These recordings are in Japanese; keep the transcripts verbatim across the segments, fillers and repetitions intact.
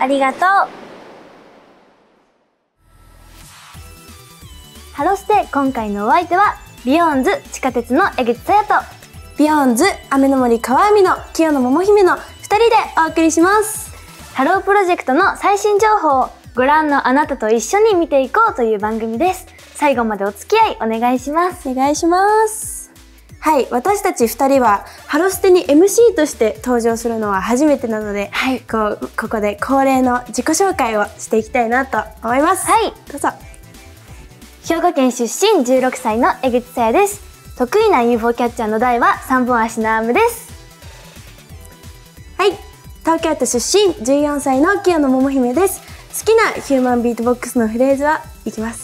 ありがとう。ハロステ、今回のお相手はビヨーンズ地下鉄の江口さやとビヨーンズ雨の森川海の清野桃姫のふたりでお送りします。 ハロープロジェクトの最新情報をご覧のあなたと一緒に見ていこうという番組です。最後までお付き合いお願いします。 お願いします。はい、私たちふたりはハロステに エムシー として登場するのは初めてなので、はい、こうここで恒例の自己紹介をしていきたいなと思います。 はい、 どうぞ。 兵庫県出身じゅうろくさいの江口さやです。得意な ユーフォー キャッチャーの台はさんぼん足のアームです。 はい、東京都出身じゅうよんさいの清野桃姫です。好きなヒューマンビートボックスのフレーズはいきます。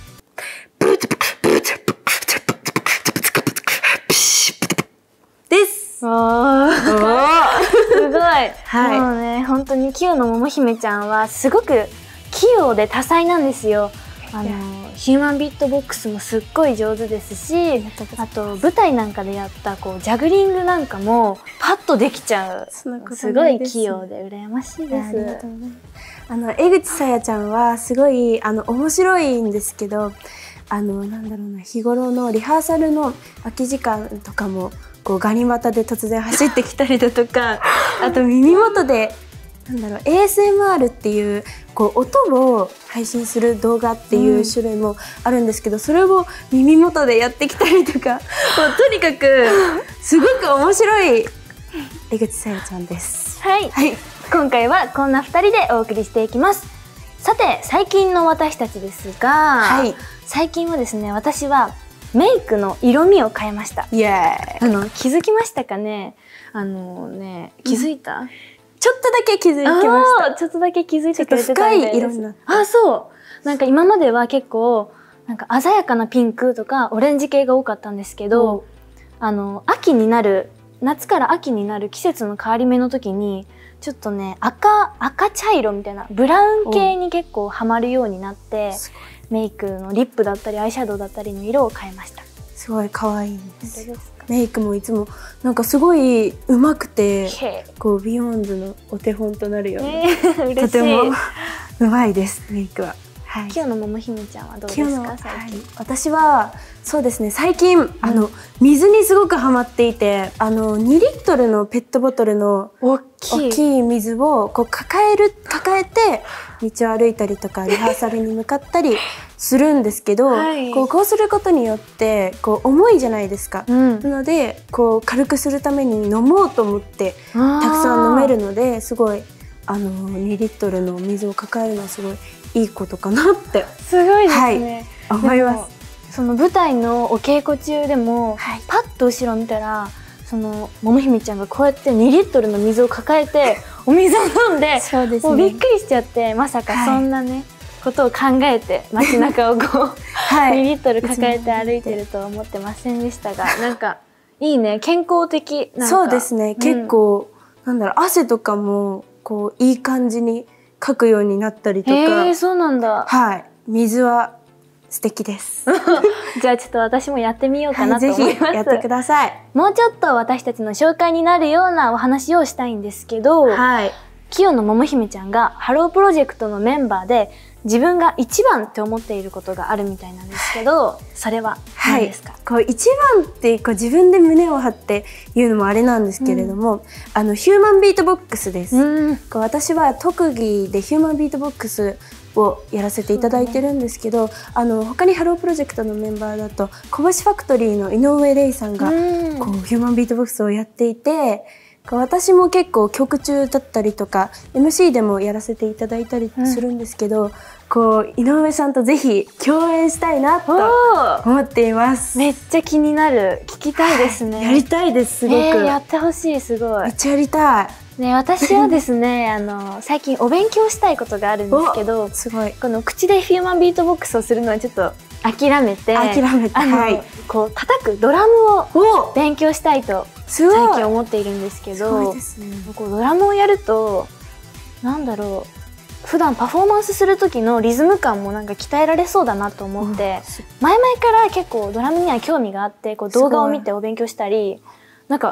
です。 おーすごい、 はい、 もうね、本当に清野桃姫ちゃんはすごく器用で多彩なんですよ。あのヒューマンビートボックスもすっごい上手ですし、あと舞台なんかでやったこうジャグリングなんかもパッとできちゃう。すごい器用で羨ましいです。 あの江口さやちゃんはすごいあの面白いんですけど、あのなんだろうな、日頃のリハーサルの空き時間とかもこうガニ股で突然走ってきたりだとかあと耳元でなんだろう エーエスエムアール っていうこう音を配信する動画っていう種類もあるんですけど、うん、それを耳元でやってきたりとかもうとにかくすごく面白い江口さやちゃんです。 はい、はい、今回はこんなふたりでお送りしていきます。さて、最近の私たちですが、はい、最近はですね、私はメイクの色味を変えました。 イエーイ。 あの気づきましたかね。あのね、気づいた？うん、 ちょっとだけ気づきました。 ちょっとだけ気づいてくれてたみたいです。 深い色になった。 あ、そう。なんか今までは結構なんか鮮やかなピンクとかオレンジ系が多かったんですけど、うん、あの秋になる夏から秋になる季節の変わり目の時にちょっとね赤赤茶色みたいなブラウン系に結構ハマるようになって、メイクのリップだったりアイシャドウだったりの色を変えました。 すごい可愛いんです。メイクもいつもなんかすごい上手くて、こうビヨーンズのお手本となるような、えー、とても上手いですメイクは。 はい、清野桃姫ちゃんはどうですか最近？はい、 私はそうですね、最近、うん、あの水にすごくハマっていて、あのにリットルのペットボトルの大きい、大きい水をこう抱える抱えて道を歩いたりとかリハーサルに向かったりするんですけど、はい、こうこうすることによってこう重いじゃないですか。うん、なのでこう軽くするために飲もうと思ってたくさん飲めるので、すごいあのにリットルの水を抱えるのはすごいいいことかなってすごいですね、 はい、思います。 その舞台のお稽古中でも、はい、パッと後ろ見たらその桃姫ちゃんがこうやってにリットルの水を抱えてお水を飲んでそうです、ね、もうびっくりしちゃって、まさかそんなね、はい、ことを考えて街中をこう、はい、にリットル抱えて歩いてるとは思ってませんでしたが、なんかいいね、健康的。なんかそうですね、うん、結構なんだろう、汗とかもこういい感じにかくようになったりとか。 へー、そうなんだ。 はい、水は素敵です。 じゃあちょっと私もやってみようかなと思います。はい、ぜひやってください。 もうちょっと私たちの紹介になるようなお話をしたいんですけど、はい、清野桃姫ちゃんがハロープロジェクトのメンバーで自分が一番って思っていることがあるみたいなんですけど、それは何ですか？はい、 こう一番ってこう自分で胸を張って言うのもあれなんですけれども、うん、あのヒューマンビートボックスです。うん、こう私は特技でヒューマンビートボックスをやらせていただいてるんですけど、ね、あの他にハロープロジェクトのメンバーだとこぼしファクトリーの井上玲さんがこうヒューマンビートボックスをやっていて、私も結構曲中だったりとか エムシー でもやらせていただいたりするんですけど、うん、こう井上さんとぜひ共演したいなと思っています。 めっちゃ気になる、聞きたいですね。 はい、やりたいです、すごく。えー、やってほしい、すごい。 めっちゃやりたい。 ね、私はですねあの最近お勉強したいことがあるんですけど、 すごい、 この口でヒューマンビートボックスをするのはちょっと諦めて諦めて、はい、 こう叩くドラムを勉強したいと最近思っているんですけど、こうドラムをやるとなんだろう、普段パフォーマンスする時のリズム感もなんか鍛えられそうだなと思って、うん、前々から結構ドラムには興味があって、こう動画を見てお勉強したり、なんか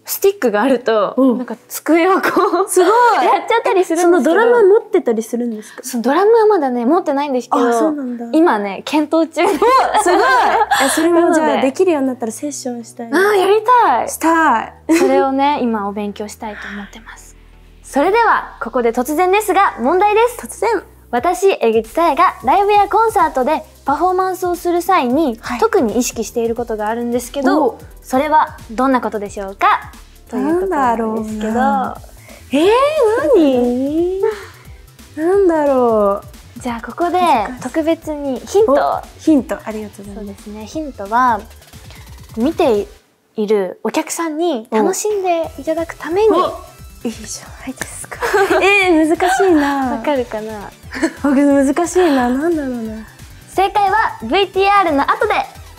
スティックがあると、なんか机をこう、 すごいやっちゃったりするんですけど。 そのドラムは持ってたりするんですか？ そのドラムはまだね、持ってないんですけど、 そうなんだ。 今ね、検討中。すごいそれもじゃあできるようになったらセッションしたい。 ああ、やりたい。 したい。 それをね、今お勉強したいと思ってます。それでは、ここで突然ですが、問題です。 突然。 私、江口さやがライブやコンサートでパフォーマンスをする際に、はい、特に意識していることがあるんですけど、それはどんなことでしょうかということなんですけど。 えー、何なんだろう。じゃあ、ここで特別にヒント。 ヒント、ありがとうございます。 そうですね。ヒントは、見ているお客さんに楽しんでいただくために、 いいじゃないですか。えー、難しいな。 わかるかな。 僕難しいな。なんだろうな。 正解は ブイティーアール の後で。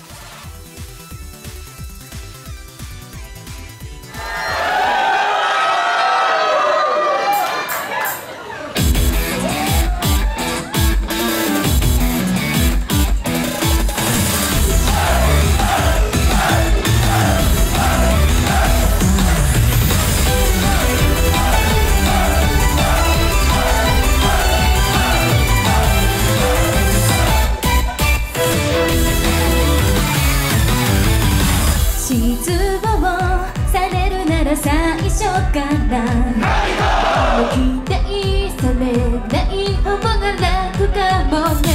最初から期待されない方が楽かもね。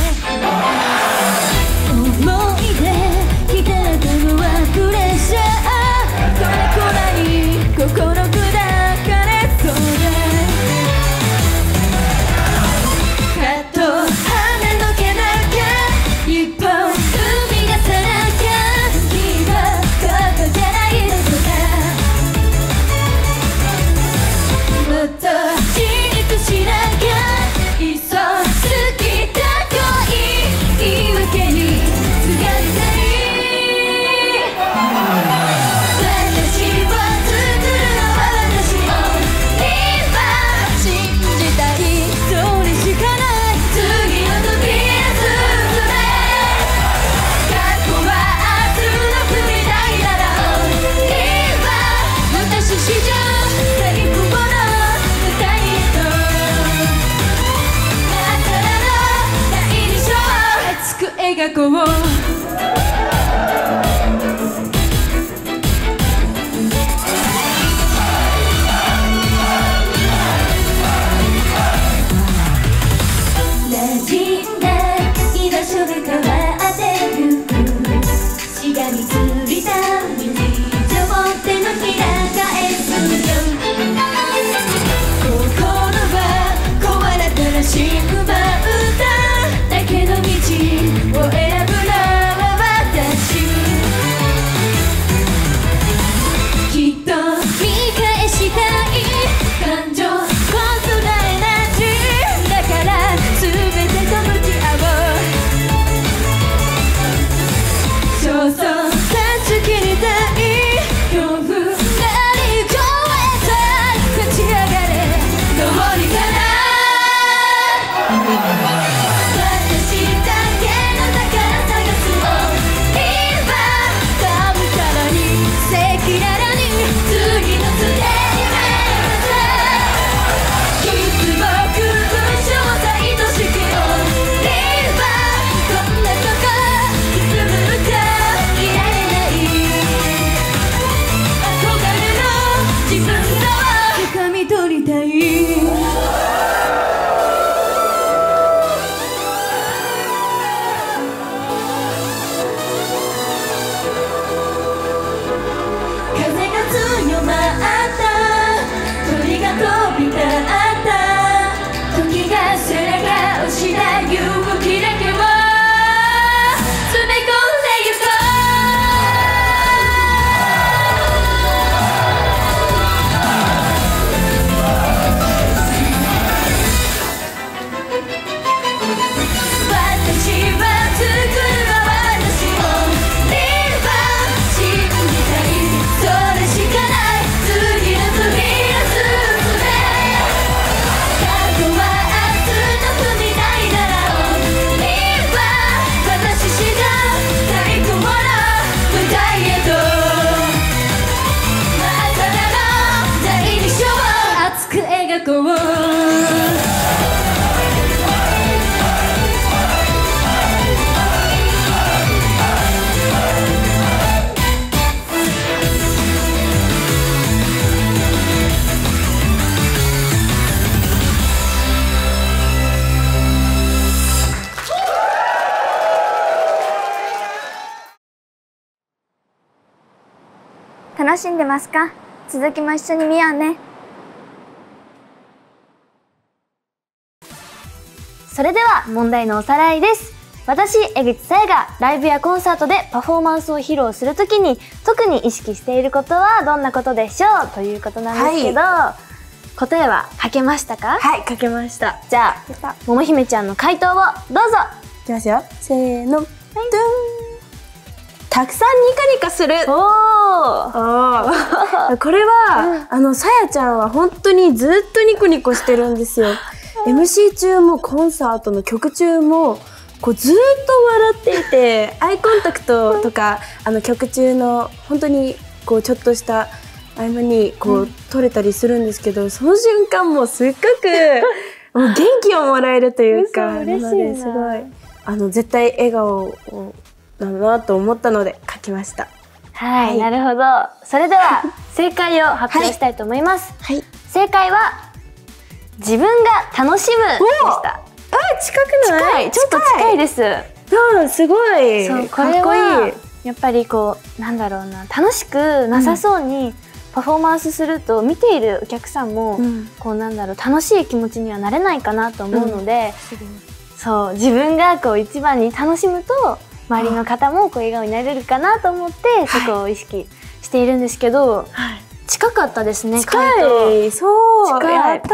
思い出ひたたのはプレッシャー、これこない心砕かれそうで、カット跳ねのけなきゃ一本踏み出さなきゃ、君はここじゃないのとか、もっと自立しなきゃ、いっそ好きだと言い訳にすがりたい。私を作るのは私を今信じたい、それしかない。次の扉進め、過去は明日の踏み台なら今私史上最高の描こう。馴染んだ居場所が変わってゆく、しがみついた日常手のひら返すよ。心は壊れたら死ぬば歌だけの道を選ぶのは私、きっと見返したい感情こそがエナジーだから、全てと向き合おう。そうそう断ち切りたい恐怖なり越えた、立ち上がれどうにかな。いや楽しんでますか？続きも一緒に見ようね。それでは問題のおさらいです。私、江口さやがライブやコンサートでパフォーマンスを披露するときに特に意識していることはどんなことでしょうということなんですけど、はい、答えは書けましたか？ はい、書けました。 じゃあ、もも姫ちゃんの回答をどうぞ。 いきますよ。せーの。はい、たくさんニカニカする。おー。これは、うん、あの、さやちゃんは本当にずっとニコニコしてるんですよ。エムシー 中もコンサートの曲中も、こうずっと笑っていて、アイコンタクトとか、あの曲中の本当にこうちょっとした合間にこう、うん、撮れたりするんですけど、その瞬間もすっごくもう元気をもらえるというか、 嬉しいな。 すごいあの絶対笑顔だなと思ったので書きました。 はい、はい、なるほど。それでは正解を発表したいと思います。はいはい、正解は自分が楽しむでした。 あ、近くない？ 近い、ちょっと近いです。 うん、すごい。そう、これはやっぱりこうなんだろうな、楽しくなさそうにパフォーマンスすると、見ているお客さんも、うん、こうなんだろう、楽しい気持ちにはなれないかなと思うので、うん、そう自分がこう一番に楽しむと周りの方もこう笑顔になれるかなと思って、はい、そこを意識しているんですけど。はい、近かったですね。 近い。そう。近い。やった。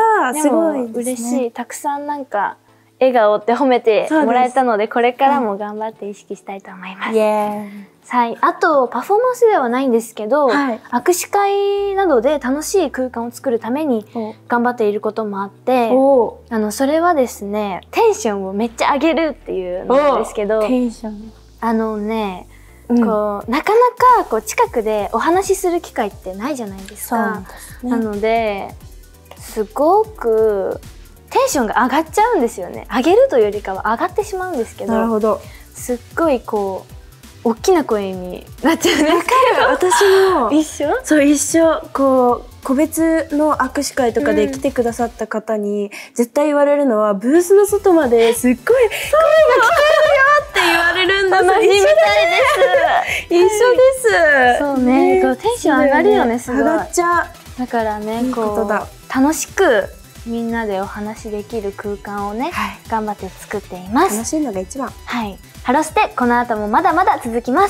すごいですね。 嬉しい。たくさんなんか笑顔って褒めてもらえたので、これからも頑張って意識したいと思います。はい。あとパフォーマンスではないんですけど、はい、握手会などで楽しい空間を作るために頑張っていることもあって、あのそれはですね、テンションをめっちゃ上げるっていうのなんですけど、 テンション。 あのね。こう、うん、なかなかこう近くでお話しする機会ってないじゃないですか。そうですね。なのですごくテンションが上がっちゃうんですよね。上げるというよりかは上がってしまうんですけど、 なるほど。 すっごいこう大きな声になっちゃうんですけど。 私も一緒？ そう一緒。こう個別の握手会とかで来てくださった方に、うん、絶対言われるのは、ブースの外まですっごい声が聞こえるよって言われるんだ。 同じみたいです。 一緒です。 そうね、こうテンション上がるよね、すごい。 上がっちゃう。 だからね、こう楽しくみんなでお話できる空間をね、頑張って作っています。 楽しいのが一番。 はい。ハロステ、この後もまだまだ続きます。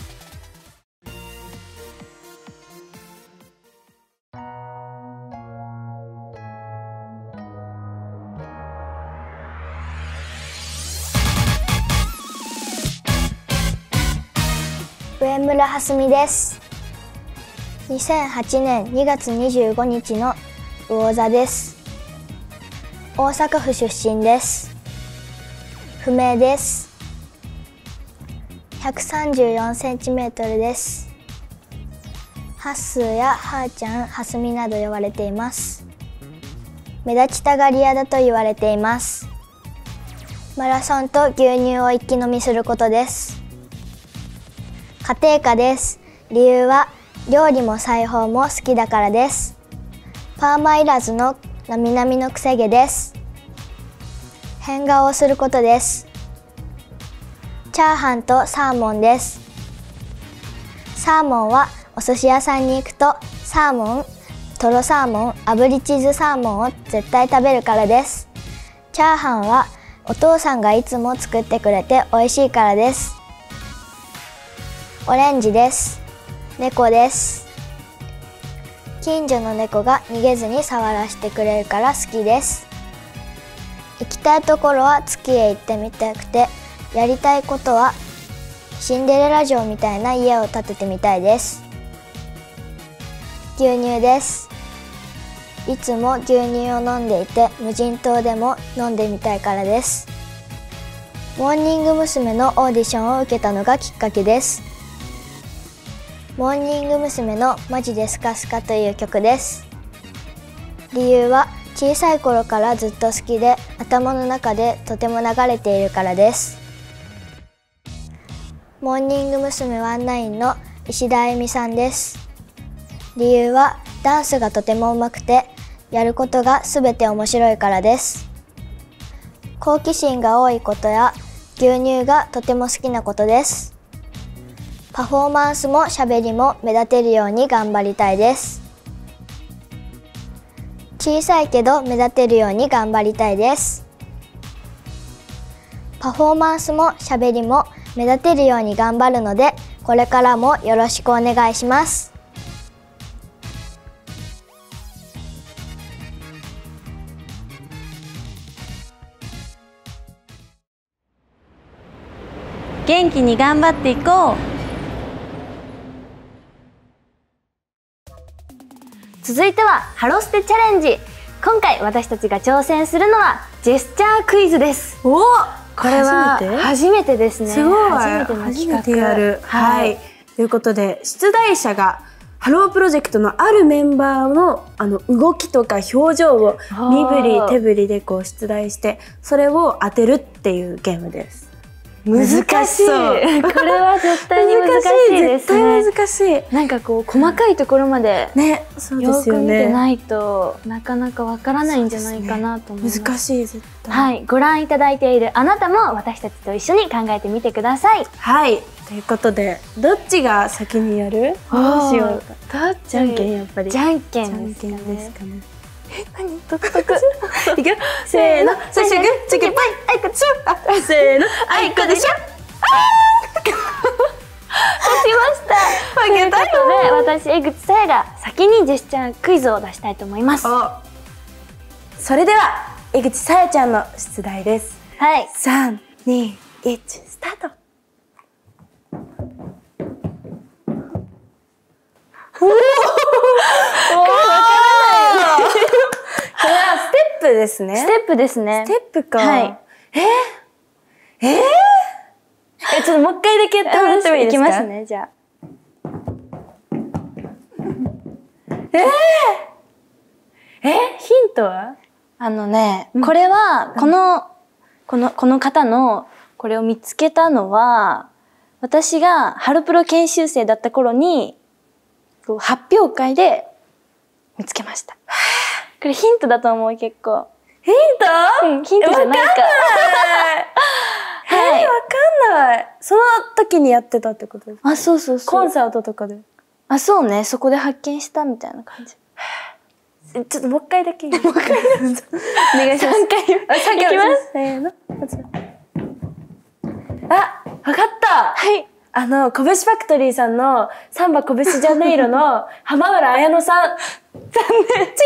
上村はすみです。にせんはちねんにがつにじゅうごにちの魚座です。大阪府出身です。不明です。ひゃくさんじゅうよんセンチメートルです。ハッスーやはーちゃん、はすみなど呼ばれています。目立ちたがり屋だと言われています。マラソンと牛乳を一気飲みすることです。家庭科です。理由は料理も裁縫も好きだからです。パーマいらずのなみなみのくせ毛です。変顔をすることです。チャーハンとサーモンです。サーモンはお寿司屋さんに行くとサーモン、トロサーモン、炙りチーズサーモンを絶対食べるからです。チャーハンはお父さんがいつも作ってくれて美味しいからです。オレンジです。猫です。近所の猫が逃げずに触らせてくれるから好きです。行きたいところは月へ行ってみたくて、やりたいことはシンデレラ城みたいな家を建ててみたいです。牛乳です。いつも牛乳を飲んでいて、無人島でも飲んでみたいからです。モーニング娘。のオーディションを受けたのがきっかけです。モーニング娘。のマジでスカスカという曲です。理由は小さい頃からずっと好きで、頭の中でとても流れているからです。モーニング娘。ワンナインの石田あゆみさんです。理由はダンスがとても上手くて、やることがすべて面白いからです。好奇心が多いことや牛乳がとても好きなことです。 パフォーマンスも喋りも目立てるように頑張りたいです。小さいけど目立てるように頑張りたいです。パフォーマンスも喋りも目立てるように頑張るので、これからもよろしくお願いします。 元気に頑張っていこう。続いてはハロステチャレンジ。今回私たちが挑戦するのはジェスチャークイズです。 お、 これは初めてですね。 すごい。 初めての企画。 初めてやる。 はい。 はい、ということで出題者がハロープロジェクトのあるメンバーのあの動きとか表情を身振り手振りでこう出題して、それを当てるっていうゲームです。 難しい。これは絶対に難しいですね。 絶対難しい。 なんかこう細かいところまでね、そうでよすよね。 く見てないとなかなかわからないんじゃないかなと思います。 難しい絶対。 はい、ご覧いただいているあなたも私たちと一緒に考えてみてください。 はい、ということでどっちが先にやる？どうしようか。 どっち？ じゃんけんやっぱり。 じゃんけんじゃんけんですかね。 え、何？独特。 いくよ。せーの。最初グッチョキパイ。あいこでしょ。あ、せーの。あいこでしょ。 勝ちました。負けたよ。ということで私江口さやが先にジェスチャークイズを出したいと思います。 それでは江口さやちゃんの出題です。 はい。 さん、に、いち、スタート。おお。わからないよ。これはステップですね。 ステップですね。 ステップか。 はい。 えー、えーえ、ちょっともう一回だけやってもらってもいいですか？ いきますね、じゃあ。 えー、え、ヒントは？ あのね、これは、この、うん、この、この方の、これを見つけたのは、私がハロプロ研修生だった頃に、発表会で見つけました。これヒントだと思う、結構。 ヒント？ うん、ヒントじゃないか。 はい、わかんない。その時にやってたってことですか？ あ、そうそうそう。 コンサートとかで。 あ、そうね。そこで発見したみたいな感じ。 ちょっともう一回だけいい？もう一回。お願いします。三回。 あ、三回いきます。せーの。あ、わかった。 はい。 あの、こぶしファクトリーさんのサンバこぶしジャネイロの浜浦彩乃さん。残念。違う。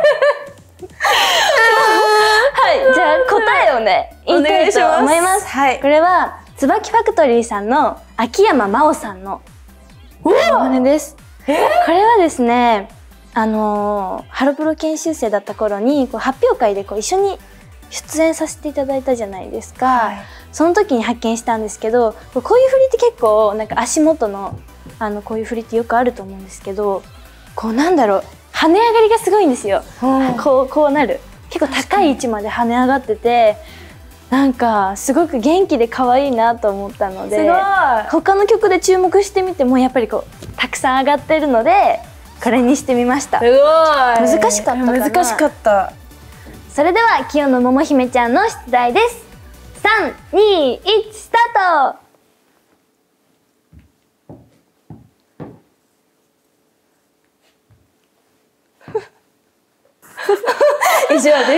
はい、じゃあ答えをね、言いたいと思います。 はい。 これは、椿ファクトリーさんの秋山真央さんのモノマネです。 えー、 これはですね、あのー、ハロプロ研修生だった頃に、こう発表会でこう一緒に出演させていただいたじゃないですか。はい、その時に発見したんですけど、こういう振りって結構、なんか足元の、あの、こういう振りってよくあると思うんですけど、こうなんだろう、跳ね上がりがすごいんですよ。こう、こうなる。結構高い位置まで跳ね上がってて、なんかすごく元気で可愛いなと思ったので、 すごい。 他の曲で注目してみてもやっぱりこうたくさん上がってるので、これにしてみました。 すごい。 難しかったかな。 難しかった。 それでは清野桃姫ちゃんの出題です。さん、に、いち、スタート。 以上です。 待って。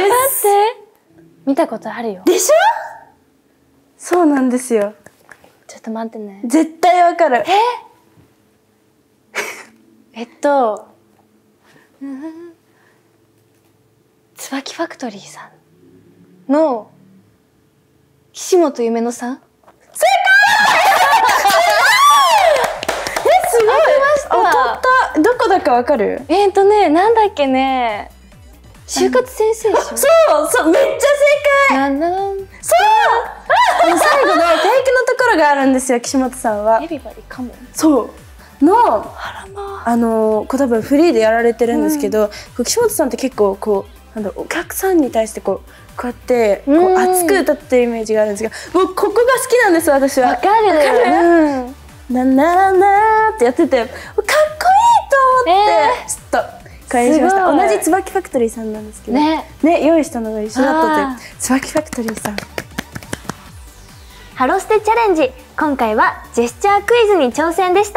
見たことあるよ。 でしょ？そうなんですよ。 ちょっと待ってね。 絶対わかる。 ええっと、うん、椿ファクトリーさんの岸本夢乃さん。 正解！え、すごい。当たった。どこだかわかる？ えーっとね、なんだっけね。就活先生でしょ。 そうそう、めっちゃ正解。 なんなん。 そう。あの最後のテイクのところがあるんですよ、岸本さんは。 エビバディカモン。 そうのあのこう多分フリーでやられてるんですけど、うん、岸本さんって結構こうなんだお客さんに対してこうこうやってこう熱く歌ってるイメージがあるんですが、もうここが好きなんです私は。 わかる。わかる。 なななってやっててかっこいいと思って、えー、ちょっと。これにしました。同じ椿ファクトリーさんなんですけど ね, ね用意したのが一緒だったという椿ファクトリーさん。 ハロステチャレンジ、今回はジェスチャークイズに挑戦でした。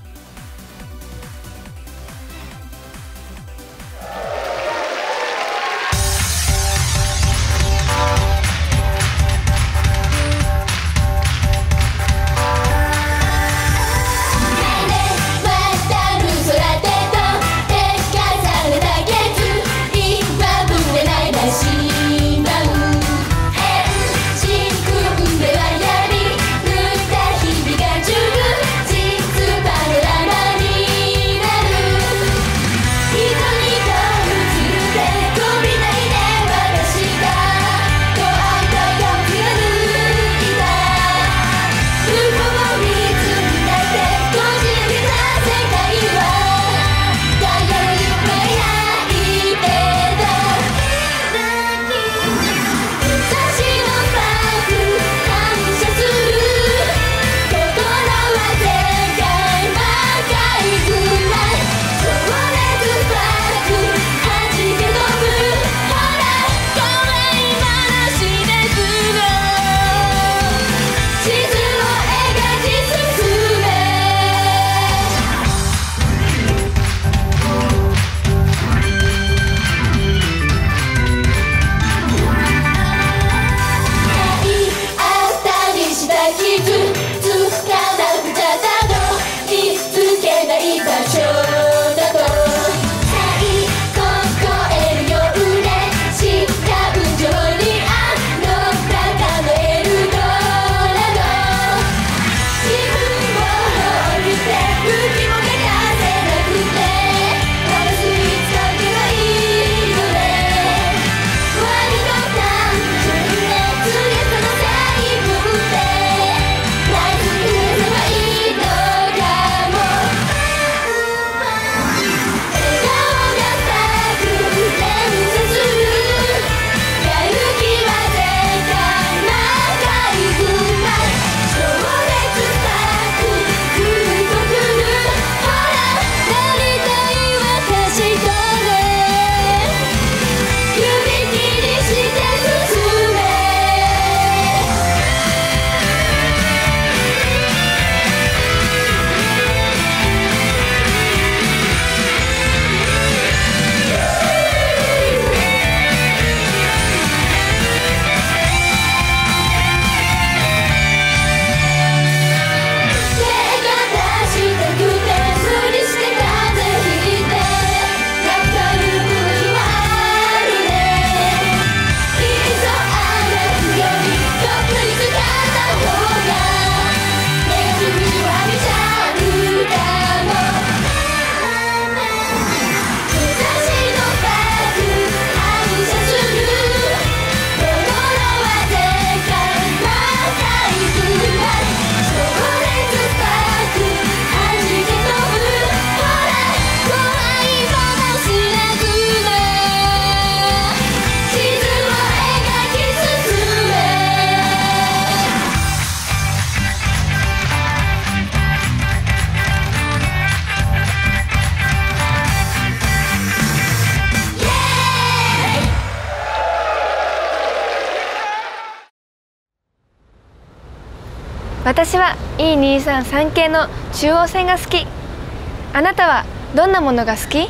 私は イーにーさんさん 系の中央線が好き。あなたはどんなものが好き？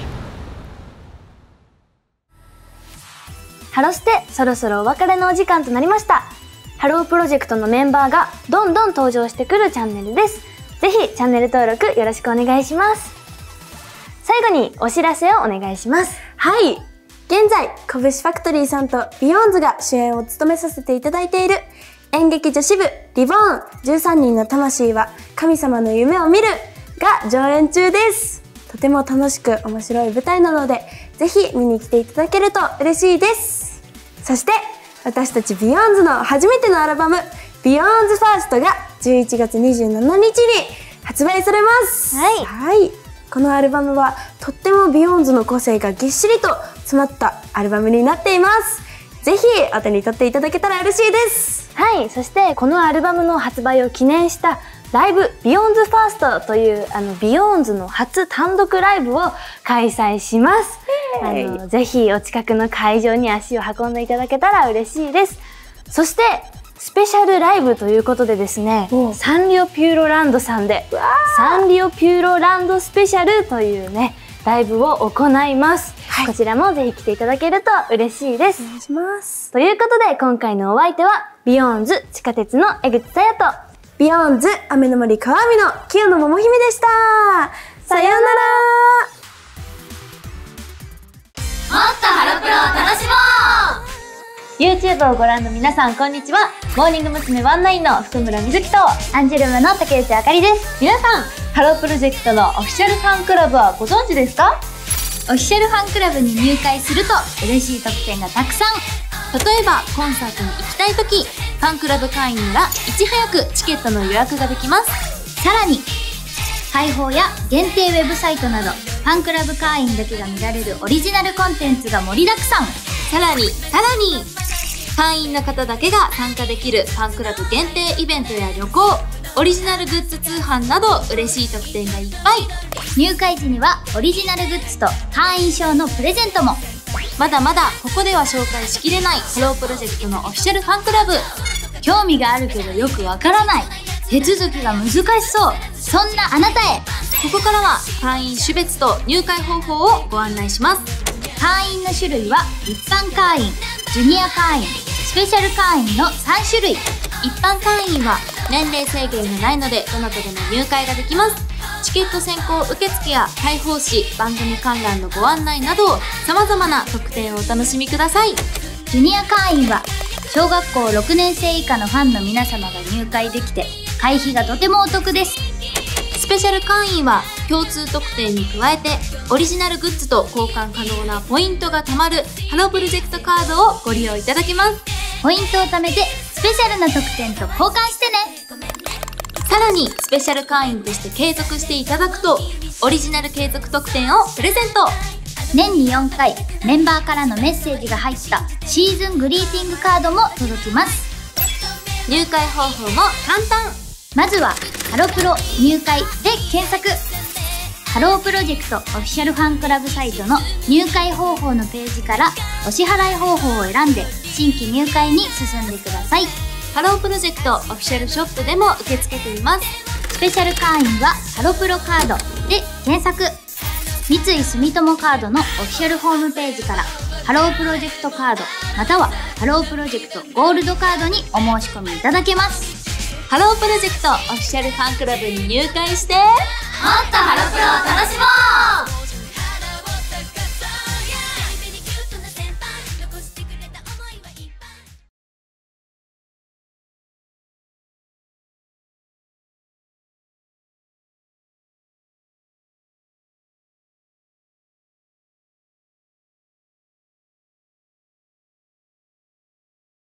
ハロステ、そろそろお別れのお時間となりました。ハロープロジェクトのメンバーがどんどん登場してくるチャンネルです。ぜひチャンネル登録よろしくお願いします。最後にお知らせをお願いします。 はい。現在、こぶしファクトリーさんとビヨーンズが主演を務めさせていただいている演劇女子部リボーンじゅうさんにんの魂は神様の夢を見るが上演中です。とても楽しく面白い舞台なので、ぜひ見に来ていただけると嬉しいです。そして、私たちビヨーンズの初めてのアルバム、ビヨーンズファーストがじゅういちがつにじゅうしちにちに発売されます。 はい。 はい。このアルバムはとってもビヨーンズの個性がぎっしりと詰まったアルバムになっています。ぜひお手に取っていただけたら嬉しいです。 はい。そしてこのアルバムの発売を記念したライブビヨーンズファーストというあのビヨーンズの初単独ライブを開催します。あのぜひお近くの会場に足を運んでいただけたら嬉しいです。そしてスペシャルライブということでですね、サンリオピューロランドさんでサンリオピューロランドスペシャルというねライブを行います、はい、こちらもぜひ来ていただけると嬉しいです。お願いします。ということで今回のお相手はビヨーンズ地下鉄の江口さやとビヨーンズ雨の森川見の清野桃姫でした。さようなら。 もっとハロプロを楽しもう。 YouTube をご覧の皆さんこんにちは。モーニング娘。ワンナインの福村瑞希とアンジュルムの竹内あかりです。 皆さんハロープロジェクトのオフィシャルファンクラブはご存知ですか？ オフィシャルファンクラブに入会すると嬉しい特典がたくさん。 例えばコンサートに行きたい時、ファンクラブ会員ならいち早くチケットの予約ができます。 さらに開放や限定ウェブサイトなどファンクラブ会員だけが見られるオリジナルコンテンツが盛りだくさん。 さらにさらに会員の方だけが参加できるファンクラブ限定イベントや旅行、オリジナルグッズ通販など嬉しい特典がいっぱい。 入会時にはオリジナルグッズと会員証のプレゼントも。 まだまだここでは紹介しきれないハロープロジェクトのオフィシャルファンクラブ。 興味があるけどよくわからない、手続きが難しそう、そんなあなたへここからは会員種別と入会方法をご案内します。 会員の種類は一般会員、ジュニア会員、スペシャル会員のさん種類。 一般会員は年齢制限がないのでどなたでも入会ができます。チケット先行受付や開放誌、番組観覧のご案内などさまざまな特典をお楽しみください。 ジュニア会員は小学校ろくねん生以下のファンの皆様が入会できて会費がとてもお得です。 スペシャル会員は共通特典に加えてオリジナルグッズと交換可能なポイントが貯まるハロープロジェクトカードをご利用いただけます。 ポイントを貯めてスペシャルな特典と交換してね。 さらにスペシャル会員として継続していただくとオリジナル継続特典をプレゼント。 年によんかいメンバーからのメッセージが入ったシーズングリーティングカードも届きます。 入会方法も簡単。 まずはハロプロ入会で検索。ハロープロジェクトオフィシャルファンクラブサイトの入会方法のページからお支払い方法を選んで新規入会に進んでください。 ハロープロジェクトオフィシャルショップでも受け付けています。 スペシャル会員はハロプロカードで検索。三井住友カードのオフィシャルホームページからハロープロジェクトカードまたはハロープロジェクトゴールドカードにお申し込みいただけます。 ハロープロジェクトオフィシャルファンクラブに入会してもっとハロプロを楽しもう。